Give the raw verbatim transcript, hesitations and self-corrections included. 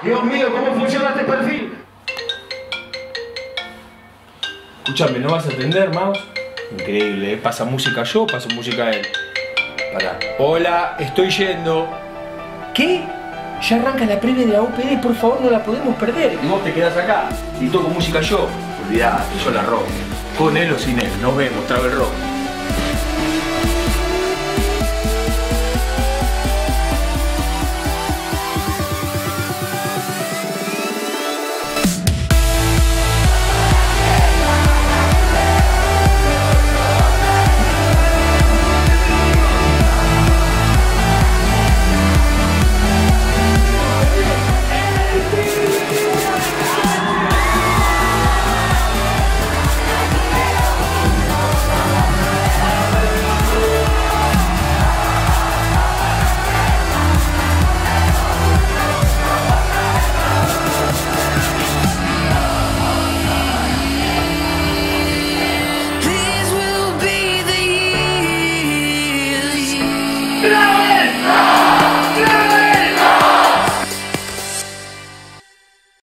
Dios mío, ¿cómo funciona este perfil? Escúchame, ¿no vas a atender, Mouse? Increíble, ¿eh? Pasa música yo, paso música él. Pará. Hola, estoy yendo. ¿Qué? Ya arranca la previa de la O P D, por favor, no la podemos perder. Y vos te quedás acá y toco música yo. Olvidate, yo la robo. Con él o sin él, nos vemos, Travel Rock.